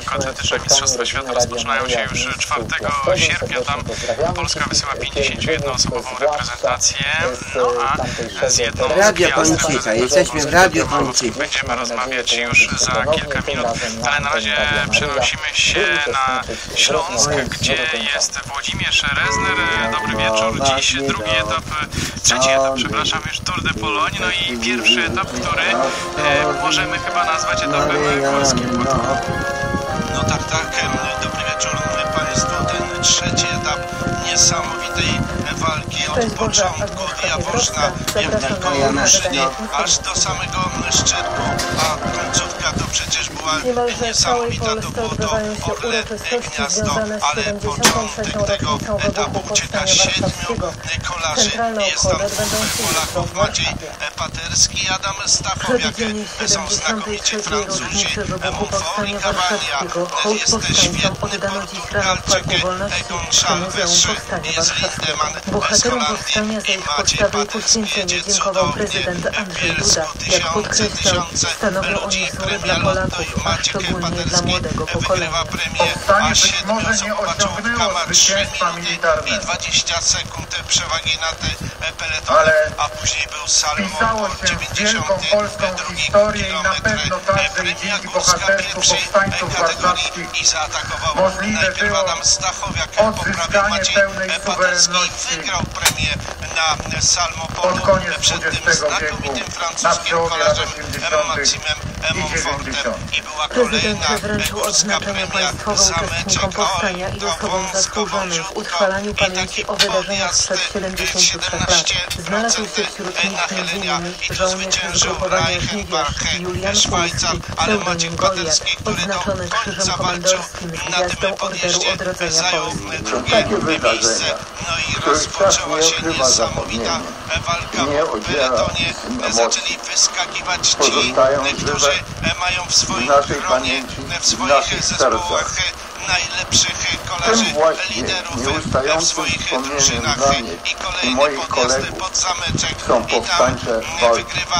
lekkoatletyczne Mistrzostwa Świata rozpoczynają się już 4 sierpnia. Tam Polska wysyła 51-osobową reprezentację. No a z jedną z gwiazd będziemy rozmawiać już za kilka minut. Ale na razie przenosimy się na Śląsk, gdzie jest Włodzimierz Rezner. Dobry wieczór. Dziś trzeci etap, przepraszam, już Tour de Pologne. No i pierwszy etap, który możemy chyba nazwać etapem górskim. No tak. Dobry wieczór Państwu. Ten trzeci etap niesamowitej walki od początku Jaworzna w Kołuszynie aż do samego szczytu, a końcówka to przecież była niesamowita, to było to Orle Gniazdo, ale początek tego etapu ucieka 7 kolarzy. Jest tam 2 Polaków, Maciej Paterski i Adam Stachowiak. Są znakomici Francuzi, Monfort i Cavagna. Jest świetny Portugalczyk Gonçalves, jest Lindemann z Holandii i Maciej Paterski jedzie cudownie. Bielsku tysiące ludzi premia Lotto i Maciek Paterski wygrywa premię A7 osobową ma 3 minuty i 20 sekund przewagi nad peletonem, a później był Salomon po 92 kilometr. Premia górska pierwszej kategorii i zaatakował najpierw Adam Stachowiak, poprawił Maciej Paterski i wygrał premię na Salmopolu przed tym znakomitym francuskim kolarzem Maximem Monfortem. I była kolejna górska premia Zameczek Ol, to wąsko wąziutko i taki podjazd 17% nachylenia i to zwyciężył Reichenbach, Szwajcar, ale Maciek Paterski, który do końca walczył na tym podjeździe, zajął drugie miejsce. No i rozpoczęła się niesamowita walka w peletonie. Zaczęli wyskakiwać ci, którzy mają w swoim gronie, w swoich zespołach najlepszych kolarzy, liderów w swoich drużynach i kolejny podjazd pod Zameczek i tam wygrywa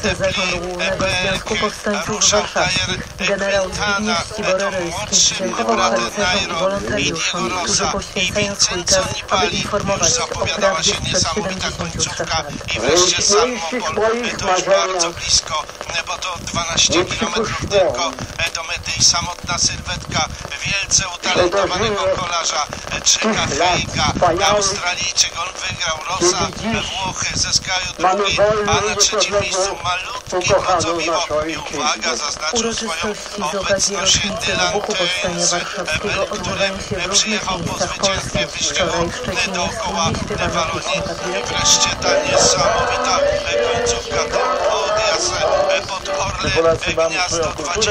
Rusza Tajer Quintana, to młodszy brat Nairo i Diego Rosa i Vincenzo Nibali. Już zapowiadała się niesamowita końcówka i wreszcie Salmopol, to już bardzo blisko, bo to 12 km tylko do mety i samotna sylwetka wielce utalentowanego kolarza Czeka Fejka, Australijczyk, on wygrał, Rosa, Włochy ze skraju drugiej, a na trzecim miejscu malutki Kocowiło i uwaga, zaznaczył swoją obecność Dylan Teuns, który przyjechał po zwycięstwie wyścigu dookoła Walonii. Wreszcie ta niesamowita końcówka, ten podjazd pod Orle Gniazdo,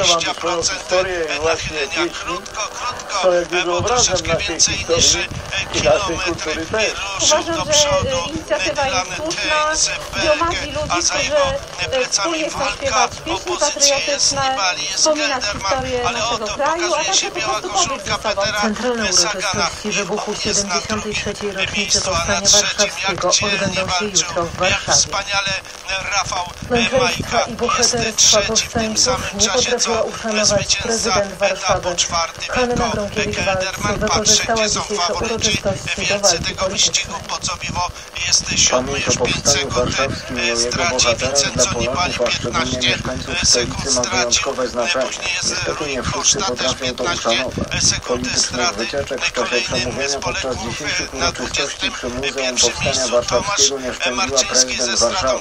20% nachylenia, krótko, bo troszeczkę więcej niż kilometr i ruszył do przodu Dylan Teuns, Berg, a za jego plecami walka opozycji jest Nibali, jest Gelderman, ale oto pokazuje się biała koszulka Petera Sagana i on jest na drugim miejscu, a na trzecim jak dzielnie walczył, jak wspaniale Rafał Majka jest trzeci w tym samym czasie co zwycięzca etapu czwartym jako Gelderman, trzecie są faworyci, wielcy tego wyścigu. Pocowiwo jest 7, już 5 sekund straci, Vincenzo Nibali 15 sekund stracił, później jest Rui Costa też 15 sekund straty, kolejnym z Polaków na 21 miejscu Tomasz Marczyński ze stratą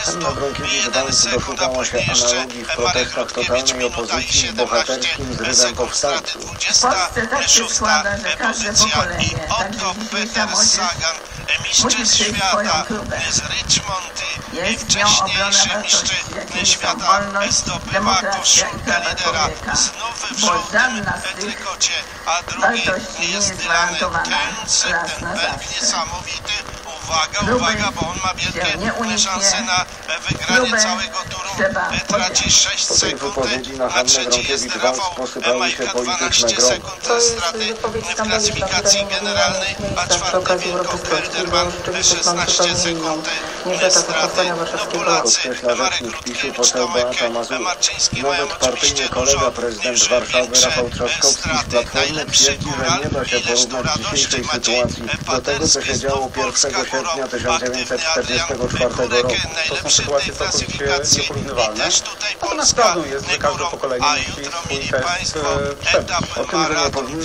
41 sekund, a później jeszcze Marek Rutkiewicz, minuta i 17 sekund straty, 26 pozycja i oto Peter Sagan, mistrz świata z Richmond i wcześniejszy mistrz świata zdobywa koszulkę lidera znów w żółtym trykocie, a drugi jest Dylan Teuns, ten Belg niesamowity. Uwaga, bo on ma wielkie szanse na wygranie całego turu. Traci 6 sekund. A trzeci jest Rafał Majka, 12 sekund straty w klasyfikacji generalnej. A czwarty Wilko Felderman, 16 sekund straty. Polacy Marek Rutkiewicz, Tomek Marczyński mają oczywiście dużo mniejsze straty. Najlepszy góral jeżdżący Maciej Paderski, znów Polska górą aktywny Adrian Kurek, najlepszy w tej klasyfikacji i też tutaj Polska górą, a jutro mieli Państwo etap maraton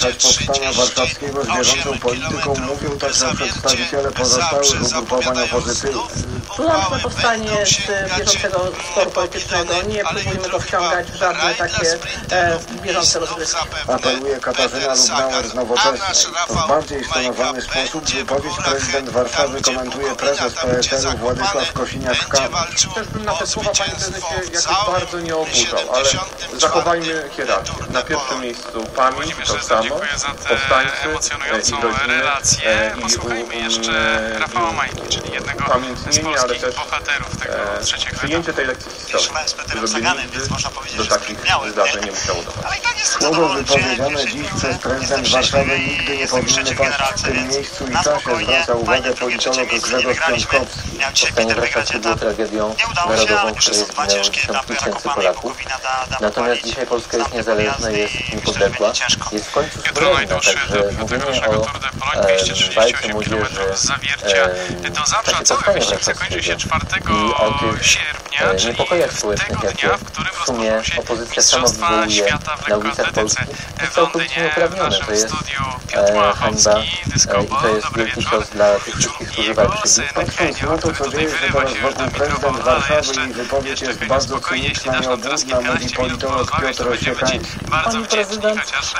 233,8 km Węgrzy, Zabrze zapowiadają Łączne powstanie z bieżącego sporu politycznego. Nie próbujmy go wciągać w żadne takie bieżące rozgrywki. Apeluje Katarzyna Lubnauer z Nowoczesnej. W bardziej stonowany sposób wypowiedź prezydent Warszawy komentuje prezes PSL-u Władysław Kosiniak-Kamysz. Też bym na te słowa, panie prezesie, jakoś bardzo nie oburzał, ale zachowajmy hierarchię. Na pierwszym miejscu pamięć, to samo, powstańcy i rodziny, Posłuchajmy jeszcze Rafała Majki, czyli jednego z polskich bohaterów tego trzeciego przyjęcie tej lekcji historii, żeby nigdy do takich zdarzeń nie musiało dochodzić. Słowo wypowiedziane dziś przez prezydent Warszawy nigdy nie powinny paść w tym miejscu i czasie, zwraca uwagę politolog Grzegorz Piątkowski. Powstanie warszawskie było tragedią narodową, w której zginęło tysiące tysięcy Polaków. Natomiast dzisiaj Polska jest niezależna, jest niepodległa, jest w końcu suwerenna, także mówimy o walce młodzieży do Zabrza całe wyścig zakończy się 4 sierpnia, czyli niepokojach społecznych, jakie w sumie opozycja sama wywołuje na ulicach Polski, jest całkowicie nieuprawnione. To jest hańba i to jest wielki cios dla tych wszystkich, którzy walczyli. Patrząc na to, co dzieje się teraz wokół prezydent Warszawy i wypowiedź jest bardzo cyniczna i obłudna, mówi politolog Piotr Osiekański. Pani prezydent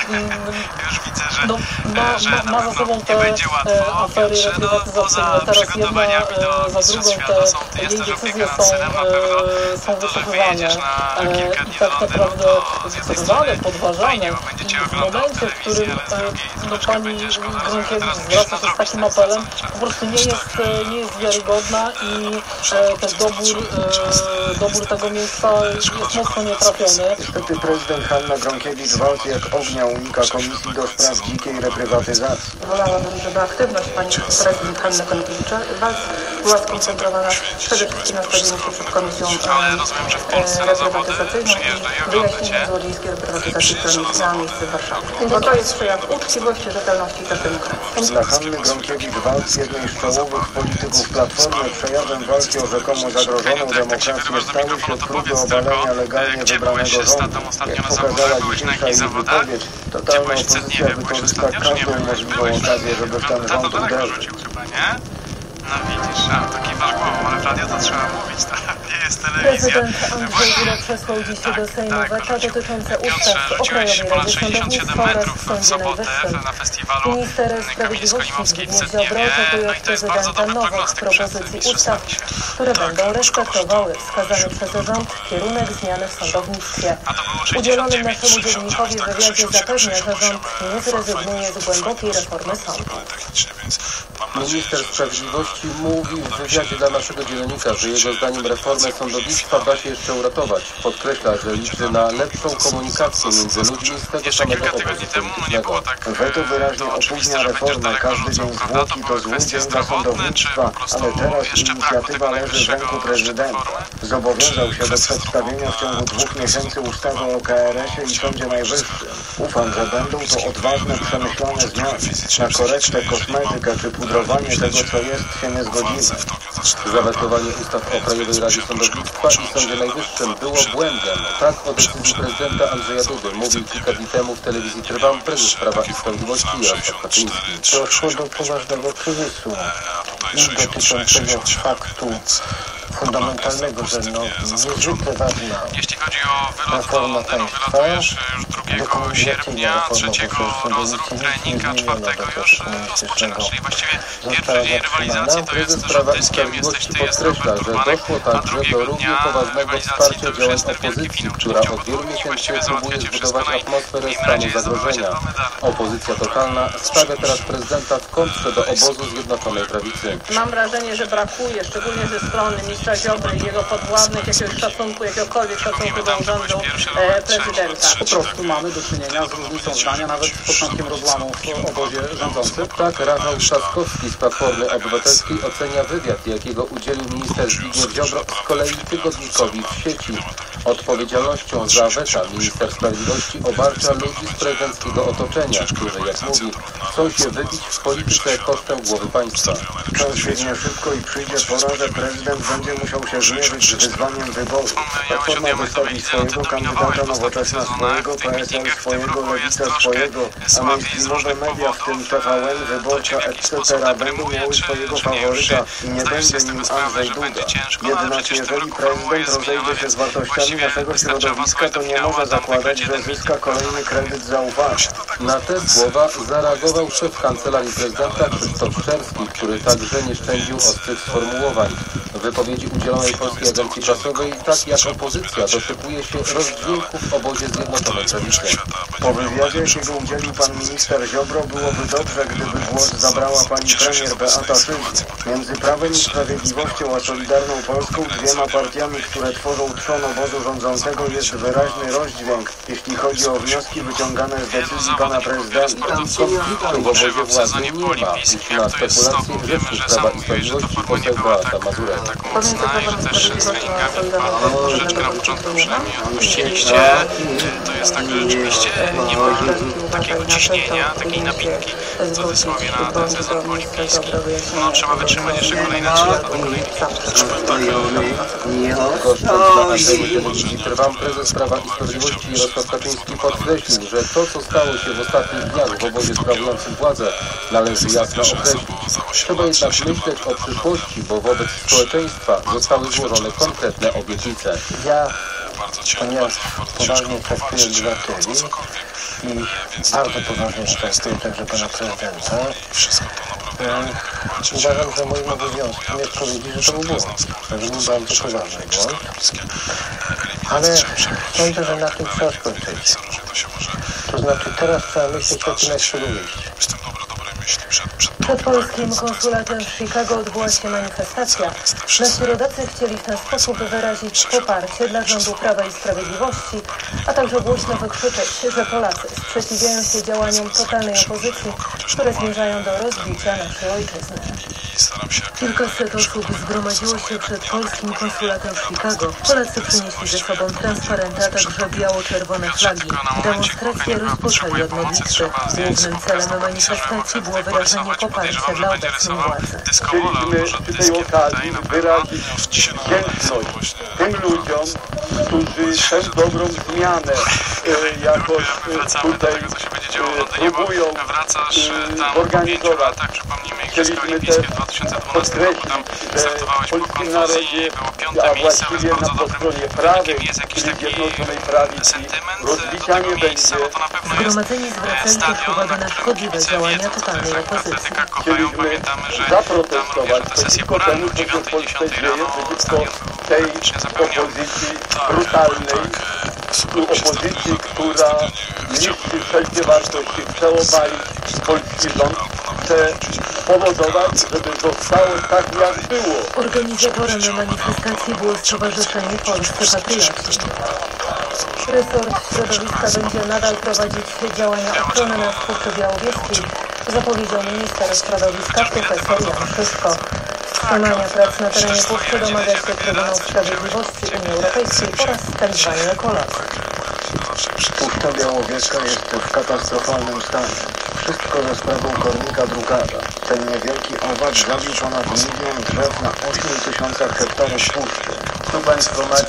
ma za sobą te afery reprywatyzacyjne. Teraz jedna za drugą te jej decyzje są wycofywane i tak naprawdę wycofywane, podważane. I w momencie, w którym pani Gronkiewicz zwraca się z takim apelem, po prostu nie jest wiarygodna i ten dobór tego miejsca jest mocno nietrafiony. Niestety prezydent Hanna Gronkiewicz walczy jak ognia unika Komisji do Spraw Dzikiej Reprywatyzacji. Wolałabym, żeby aktywność pani prezydent Hanny Gronkiewicza była skoncentrowana przede wszystkim na stawieniu się przed Komisją Reprywatyzacyjną i wyjaśnieniu złodziejskiej reprywatyzacji, która miała miejsce w Warszawie. Bo to jest przejaw uczciwości, rzetelności i też demokracji. Dla Hanny Gronkiewicz walk jednej z czołowych polityków Platformy przejawem walki o rzekomo zagrożoną demokrację stały się próby obalenia legalnie wybranego rządu. Jak pokazała dzisiejsza jej wypowiedź, totalna opozycja wykorzysta każdą możliwą okazję, żeby w ten rząd uderzyć. No widzisz, to kiwasz głową, ale w radio to trzeba mówić, to nie jest telewizja. Prezydent Andrzej Duda przesłał dziś do Sejmu weta dotyczące ustaw o Krajowej Radzie Sądownictwa oraz w Sądzie Najwyższym. Minister Sprawiedliwości Zbigniew Ziobro oczekuje od prezydenta nowych propozycji ustaw, które będą respektowały wskazany przez rząd kierunek zmiany w sądownictwie. Udzielony naszemu dziennikowi w wywiadzie zapewnia, że rząd nie zrezygnuje z głębokiej reformy sądu. Minister Sprawiedliwości mówi w wywiadzie dla naszego dziennika, że jego zdaniem reformę sądownictwa da się jeszcze uratować. Podkreśla, że liczy na lepszą komunikację między ludźmi z tego samego obozu politycznego. Weto wyraźnie opóźnia reformę. Każdy dzień zwłoki to zły dzień dla sądownictwa, ale teraz inicjatywa leży w ręku prezydenta. Zobowiązał się do przedstawienia w ciągu 2 miesięcy ustawy o KRS-ie i Sądzie Najwyższym. Ufam, że będą to odważne, przemyślane zmiany. Na korektę, kosmetykę czy pudrowanie tego, co jest, się nie zgodzimy. Zawetowanie ustaw o Krajowej Radzie Sądownictwa i Sądzie Najwyższym było błędem. Tak o decyzji prezydenta Andrzeja Dudy mówił kilka dni temu w telewizji Trwam prezes Prawa i Sprawiedliwości Jarosław Kaczyński. Doszło do poważnego kryzysu i dotyczącego faktu fundamentalnego, że niezwykle ważna jeśli chodzi o wylot do Londynu, wylatujesz już 2 sierpnia, 3 rozruch trening, a 4 już odpoczynasz, czyli właściwie Pierwszy dzień rywalizacji to jest żołnierstkiem, jesteś ty, jest Robert Urbanek, a drugiego dnia rywalizacji to już jest ten wielki finał, czyli w ciągu 2 dni właściwie załatwiacie wszystko, no i miejmy nadzieję, że zdobywacie 2 medale. Opozycja totalna stawia teraz prezydenta w kontrze do obozu Zjednoczonej Prawicy. Mam wrażenie, że brakuje, szczególnie ze strony ministra Ziobry i jego podwładnych, jakiegoś szacunku, jakiegokolwiek szacunku do urzędu prezydenta. Po prostu mamy do czynienia z różnicą zdania, nawet z początkiem rozłamu w obozie rządzącym. Tak Rafał Trzaskowski z Platformy Obywatelskiej ocenia wywiad, jakiego udzielił minister Zbigniew Ziobro z kolei tygodnikowi w sieci. Odpowiedzialnością za weta minister sprawiedliwości obarcza ludzi z prezydenckiego otoczenia, którzy, jak mówi, chcą się wybić w polityce kosztem głowy państwa. Czas biegnie szybko i przyjdzie pora, że prezydent będzie musiał się zmierzyć z wyzwaniem wyborów. Platforma wystawi swojego kandydata, Nowoczesna swojego, PSL swojego, Lewica swojego, a mainstreamowe media, w tym TVN, Wyborcza, etc. będą miały swojego faworyta i nie będzie nim Andrzej Duda. Jednak jeżeli prezydent rozejdzie się z wartościami naszego środowiska, to nie może zakładać, że zyska kolejny kredyt zaufania. Na te słowa zareagował szef Kancelarii Prezydenta Krzysztof Szczerski, który także nie szczędził ostrych sformułowań. Wypowiedzi udzielonej Polskiej Agencji Prasowej, tak jak opozycja, doszukuje się rozdźwięku w obozie Zjednoczonej Prawicy. Po wywiadzie, jakiego udzielił pan minister Ziobro, byłoby dobrze, gdyby głos zabrała pani premier Beata Szydło. Między Prawem i Sprawiedliwością a Solidarną Polską, dwiema partiami, które tworzą trzon obozu rządzącego, jest wyraźny rozdźwięk, jeśli chodzi o wnioski wyciągane z decyzji pana prezydenta. Konfliktu w obozie władzy nie ma, iż na spekulacje rzecznik Prawa i Sprawiedliwości poseł Beata Mazurek. Pomiędzy Prawem i Sprawiedliwością a Solidarną Troszeczkę na początku przynajmniej odpuściliście. To jest tak, że rzeczywiście nie ma takiego ciśnienia, takiej napinki w cudzysłowie na ten sezon olimpijski. No trzeba wytrzymać jeszcze kolejne 3 lata do kolejnych. Trwam prezes Prawa i Sprawiedliwości Jarosław Kaczyński podkreślił, że to, co stało się w ostatnich dniach w obozie sprawującym władzę, należy jasno określić. Trzeba jednak myśleć o przyszłości, bo wobec społeczeństwa zostały złożone konkretne obietnice. Ja, ponieważ poważnie traktuję obywateli i bardzo poważnie traktuję także pana prezydenta, uważam, że moim obowiązkiem jest powiedzieć, że to był błąd. To był bardzo poważny błąd. Ale sądzę, że na tym trzeba skończyć. To znaczy teraz trzeba myśleć o tym, jak się wyjść. Przed polskim konsulatem w Chicago odbyła się manifestacja. Nasi rodacy chcieli w ten sposób wyrazić poparcie dla rządu Prawa i Sprawiedliwości, a także głośno wykrzyczeć, że Polacy sprzeciwiają się działaniom totalnej opozycji, które zmierzają do rozbicia naszej ojczyzny. Kilkaset osób zgromadziło się przed polskim konsulatem w Chicago. Polacy przynieśli ze sobą transparenty, a także biało-czerwone flagi. Demonstracje rozpoczęli od modlitwy. Głównym celem manifestacji było wyrażenie poparcia dla obecnej władzy. Chcieliśmy przy tej okazji wyrazić wdzięczność tym ludziom, którzy tę dobrą zmianę jakoś tutaj próbują organizować. Chcieliśmy też podkreślić, że w polskim narodzie, a właściwie na stronie prawej, czyli Zjednoczonej Prawicy, rozbicia nie będzie. Zgromadzeni zwracali też uwagę na szkodliwe działania totalnej opozycji. Chcieliśmy zaprotestować przeciwko temu, co się w Polsce dzieje, przeciwko tej opozycji brutalnej, opozycji, która niszczy wszelkie wartości, chce obalić polski rząd, chce spowodować, żeby zostało tak, jak było. Organizatorem manifestacji było Stowarzyszenie Polscy Patrioci. Resort Środowiska będzie nadal prowadzić działania ochrony na Puszczy Białowieskiej, zapowiedział minister środowiska profesor Jan Szyszko. Wstrzymania prac na terenie Puszczy domaga się Trybunał Sprawiedliwości Unii Europejskiej oraz tzw. ekolodzy. Puszcza Białowieska jest w katastrofalnym stanie. Wszystko ze sprawą kornika drukarza. Ten niewielki owad zabił ponad 1 000 000 drzew na 8 000 hektarów puszczy. Tu Państwo macie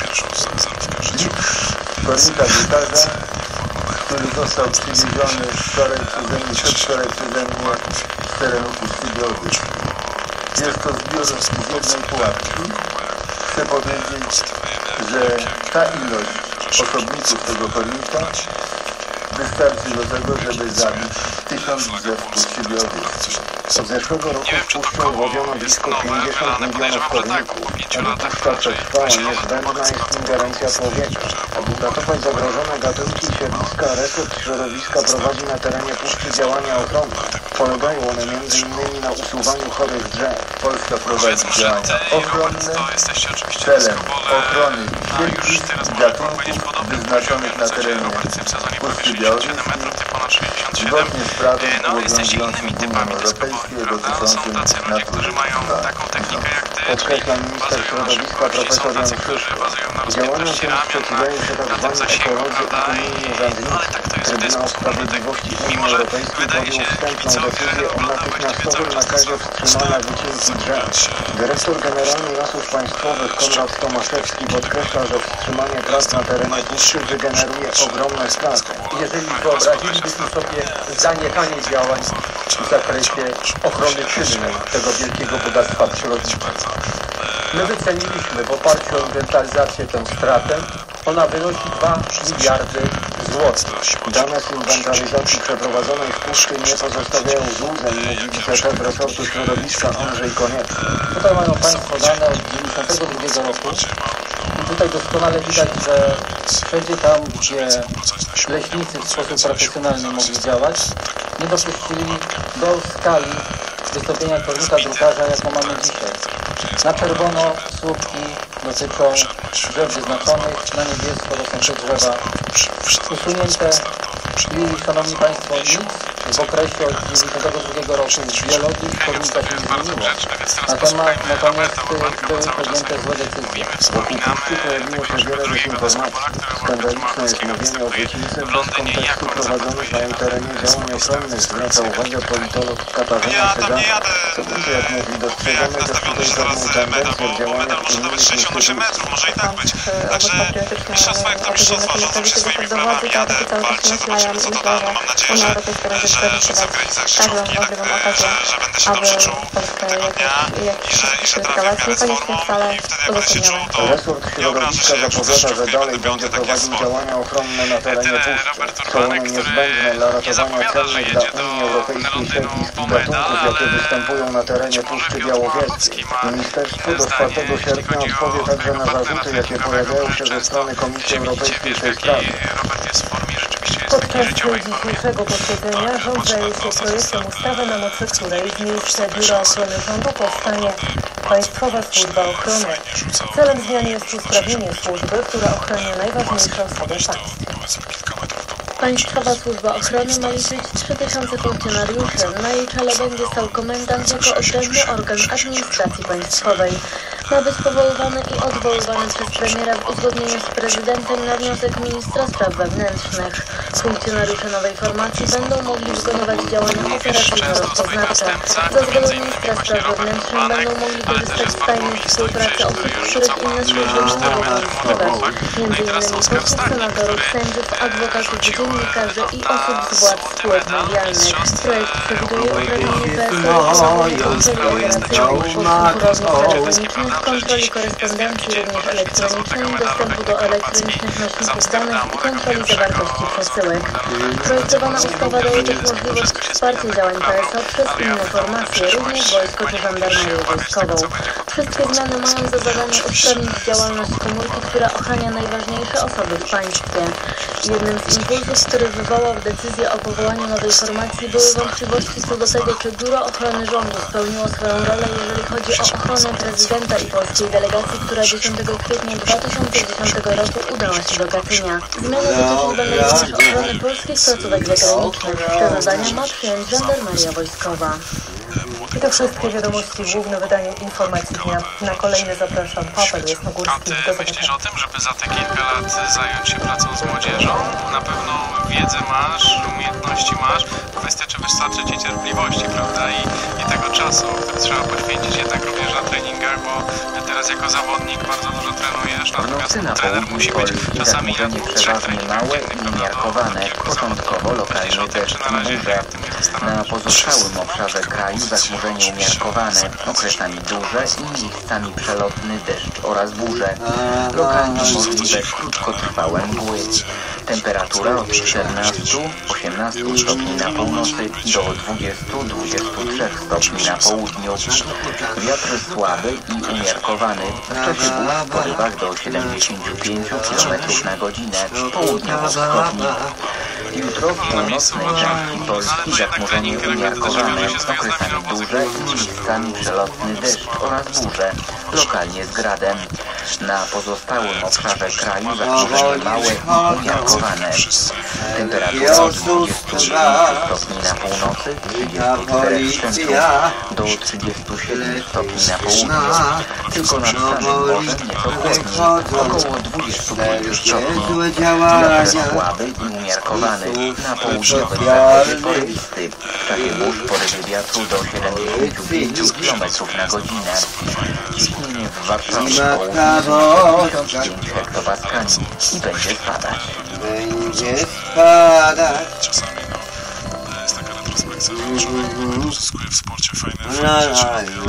kornika drukarza, który został przywieziony wczoraj przeze mnie, przedwczoraj przeze mnie z terenu Puszczy Białowieskiej. Jest to zbiór z jednej pułapki. Chcę powiedzieć, że ta ilość osobników tego kornika wystarczy do tego, żeby zabić 1000 drzew w Puszczy Białowieskiej. Od zeszłego roku w puszczę ułowiono blisko 50 milionów korników. Aby puszcza przetrwała, niezbędna jest ingerencja człowieka. Aby uratować zagrożone gatunki i siedliska, resort środowiska prowadzi na terenie puszczy działania ochronne. Polegają one m.in. na usuwaniu chorych drzew. Polska prowadzi działania ochronne celem ochrony siedlisk i gatunków wyznaczonych na terenie Puszczy Białowieskiej zgodnie z prawem obowiązującym w Unii Europejskiej dotyczącym natury. Podkreśla minister środowiska profesor Jan Krzysztof. Działaniom tym sprzeciwiają się tzw. ekolodzy i unijni urzędnicy. Trybunał Sprawiedliwości Unii Europejskiej podjął wstępną decyzję o natychmiastowym nakazie wstrzymania wycinki drzew. Dyrektor Generalny Lasów Państwowych Konrad Tomaszewski podkreśla, że wstrzymanie prac na terenie puszczy wygeneruje ogromne straty. Jeżeli wyobrazilibyśmy sobie zaniechanie działań w zakresie ochrony czynnej tego wielkiego bogactwa przyrodniczego. My wyceniliśmy w oparciu o inwentaryzację tę stratę. Ona wynosi 2 miliardy złotych. Dane z inwentaryzacji przeprowadzonej w puszczy nie pozostawiają złudzeń, mówi wiceszef resortu środowiska Andrzej Konieczny. Tutaj mają Państwo dane od 1992 roku i tutaj doskonale widać, że wszędzie tam, gdzie leśnicy w sposób profesjonalny mogli działać, nie dopuścili do skali wystąpienia kornika drukarza, jaką mamy dzisiaj. Na czerwono słupki dotyczą drzew wyznaczonych, na niebiesko to są te drzewa usunięte i, szanowni Państwo, nic w okresie od 1992 roku w biologii kornika się nie zmieniło. Natomiast były podjęte złe decyzje. Wokół puszczy pojawiło się wiele dezinformacji. Skandaliczne jest mówienie o wycince bez kontekstu prowadzonych na jej terenie działań ochronnych, zwraca uwagę politolog Katarzyna Cygana. Co będzie, jak mówi, dostrzegamy też tutaj pewną tendencję w działaniach innych instytucji. Może i tak być. Także mistrzostwo jak to mistrzostwo, rządzą się swoimi prawami, jadę walczyć, zobaczymy co to da. No mam nadzieję, że w granicach życiówki, że będę się dobrze czuł tego dnia i że trafię w miarę z formą i wtedy jak będę się czuł, Resort środowiska zapowiada, że dalej będzie prowadził działania ochronne na terenie puszczy. Są one niezbędne dla ratowania cennych dla Unii Europejskiej siedlisk i gatunków, jakie występują na terenie Puszczy Białowieskiej. Ministerstwo do 4 sierpnia odpowie także na zarzuty, jakie pojawiają się ze strony Komisji Europejskiej w tej sprawie. Podczas dzisiejszego posiedzenia rząd zajął się projektem ustawy, na mocy której w miejsce Biura Ochrony Rządu powstanie Państwowa Służba Ochrony. Celem zmiany jest usprawnienie służby, która ochrania najważniejsze osoby w państwie. Państwowa Służba Ochrony ma liczyć 3000 funkcjonariuszy. Na jej czele będzie stał komendant jako odrębny organ administracji państwowej. Ma być powoływany i odwoływany przez premiera w uzgodnieniu z prezydentem na wniosek ministra spraw wewnętrznych. Funkcjonariusze nowej formacji będą mogli wykonywać działania operacyjno-rozpoznawcze. Za zgodą ministra spraw wewnętrznych będą mogli korzystać z tajnej współpracy osób, których inne służby nie mogą uzyskiwać, m.in. posłów, senatorów, sędziów, adwokatów, dziennikarzy i osób z władz spółek medialnych. Projekt przewiduje uprawnienie kontroli korespondencji, również elektronicznej, dostępu do elektronicznych nośników danych i kontroli zawartości przesyłek. Projektowana ustawa daje też możliwość wsparcia działań PSO przez inne formacje, również wojsko czy żandarmerię wojskową. Wszystkie zmiany mają za zadanie usprawnić działalność komórki, która ochrania najważniejsze osoby w państwie. Jednym z impulsów, który wywołał decyzję o powołaniu nowej formacji, były wątpliwości co do tego, czy Biuro Ochrony Rządu spełniło swoją rolę, jeżeli chodzi o ochronę prezydenta i polskiej delegacji, która 10 kwietnia 2010 roku udała się do Katynia. Zmiany dotyczyły będą również ochrony polskich placówek zagranicznych. Te zadania ma przyjąć żandarmeria wojskowa. I to wszystkie wiadomości, główne wydanie informacji dnia. Na kolejne zapraszam. Paweł Jasnogórski. Myślisz o tym, żeby za te kilka lat zająć się pracą z młodzieżą? Na pewno wiedzę masz, umiejętności masz. Kwestia, czy wystarczy ci cierpliwości, prawda? I tego czasu, który trzeba poświęcić jednak również na treningach, bo teraz jako zawodnik bardzo dużo trenujesz, W nocy na trener południu musi być Polski czasami zachmurzenie przeważnie małe i umiarkowane, początkowo lokalnie deszcz i burze. Na pozostałym obszarze kraju zachmurzenie umiarkowane, okresami duże i miejscami przelotny deszcz oraz burze. Lokalnie możliwe krótkotrwałe mgły. Temperatura od 14-18 stopni na północy do 20-23 stopni na południu. Wiatr słaby i umiarkowany, w czasie burz w porywach do 75 km na godzinę, południowo-wschodni. Jutro w północnej części Polski zachmurzenie umiarkowane, okresami duże i miejscami przelotny deszcz oraz burze, lokalnie z gradem. Na pozostałym obszarze kraju zachmurzenie małe i umiarkowane. Temperatura od 29 stopni na północy, 34 w centrum do 37 stopni na południu. Tylko nad samym morzem nieco chłodniej, około 25 stopni. Wiatr słaby i umiarkowany, na południowym zachodzie porywisty. W czasie burz porywy wiatru do 75 km na godzinę. Ciśnienie w Warszawie południowym 1005 hektopaskali i będzie spadać. Będzie spadać. Czasami jest taka retrospekcja, że człowiek uzyskuje w sporcie fajne rzeczy,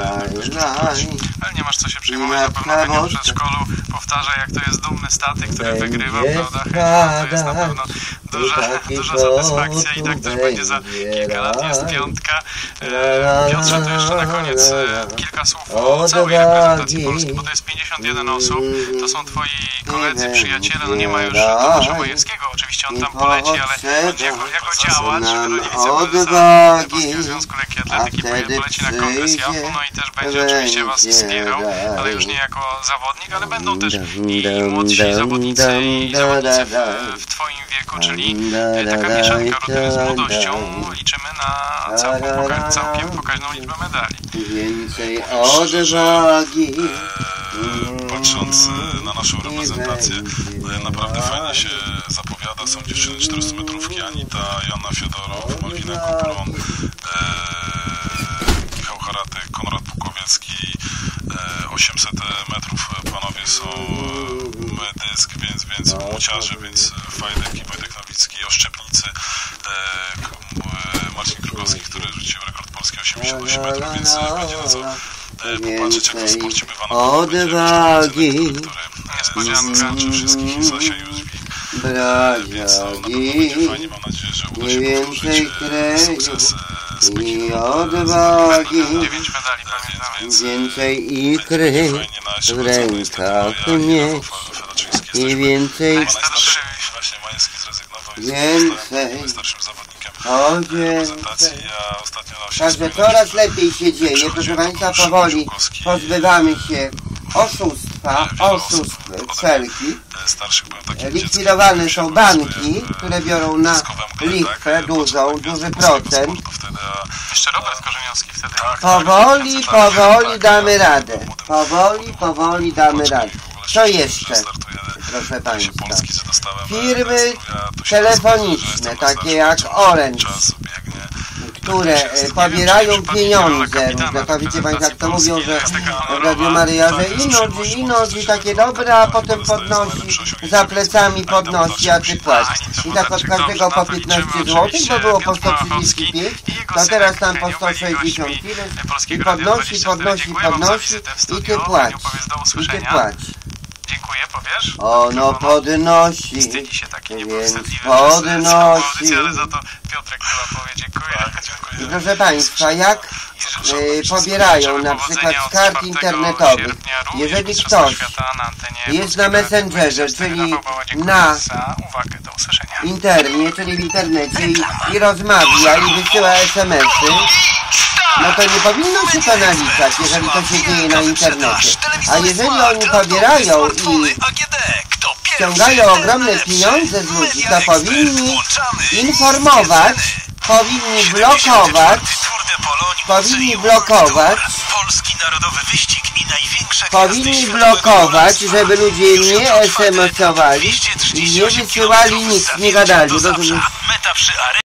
ale nie masz co się przejmować, na pewno będzie w przedszkolu powtarza, jak to jest dumny staty, który wygrywa, prawda? To jest na pewno duża satysfakcja i tak też będzie za kilka lat. Jest piątka. Piotrze, to jeszcze na koniec kilka słów o całej reprezentacji Polski, bo to jest 51 osób, to są twoi koledzy, przyjaciele, no nie ma już Tomasza Majewskiego, oczywiście on tam poleci, ale jako działacz Roliwice Prezesa Polskiego Związku Lekkiej Atletyki poleci na kongres JAF-u, no i też będzie oczywiście was wspierał, ale już nie jako zawodnik, ale będą też i młodsi zawodnicy i zawodnicy w twoim wieku, czyli taka mieszanka rutyny z młodością. Liczymy na całkiem pokaźną liczbę medali. Więcej odwagi. Patrząc na naszą reprezentację, naprawdę fajnie się zapowiada. Są dziewczyny 400 metrówki, Anita, Joanna Fiodorow, Malwina Kuplon, Michał Haratek, Konrad Pukowiecki. 800 metrów panowie są dysk, więc młociarze, więc Fajdek i Wojtek Nowicki, Oszczepnicy, Marcin Krugowski, który rzucił rekord polski 88 metrów, więc będzie na co popatrzeć, jak to w sporcie bywa na pewno będzie niespodzianka, czy wszystkich i Zosia Jóźwik, więc na pewno będzie fajnie, mam nadzieję, że uda się powtórzyć sukces z Pekinu. 9 medali, więc więcej ikry w rękach mieć i więcej Także coraz lepiej się dzieje, proszę Państwa, powoli pozbywamy się oszustw wszelkich. Likwidowane są banki, które biorą na lichwę duży procent. Jeszcze Robert Korzeniowski wtedy. Powoli damy radę. Powoli damy radę. Co jeszcze, proszę Państwa? Firmy telefoniczne, takie jak Orange, które pobierają pieniądze, różne, to wiecie Państwo, jak to mówią, że w Radiu Maryja, że inogi takie dobre, a potem podnosi, za plecami podnosi, a ty płacisz. I tak od każdego po 15 zł, bo było po 135, to teraz tam po 160 i podnosi i ty płacisz. Dziękuję, powiesz? Ono podnosi, wstydzi się taki więc podnosi. Ale za to Piotrek chyba powie dziękuję. I proszę Państwa, jak pobierają na przykład z kart internetowych, jeżeli ktoś jest na Messengerze, czyli na internie, czyli w internecie i rozmawia i wysyła SMS-y, no to nie powinno się to naliczać, jeżeli to się dzieje na internecie. A jeżeli oni pobierają i ściągają ogromne pieniądze z ludzi, to powinni informować, powinni blokować, żeby ludzie nie SMS-owali i nie wysyłali nic, nie gadali.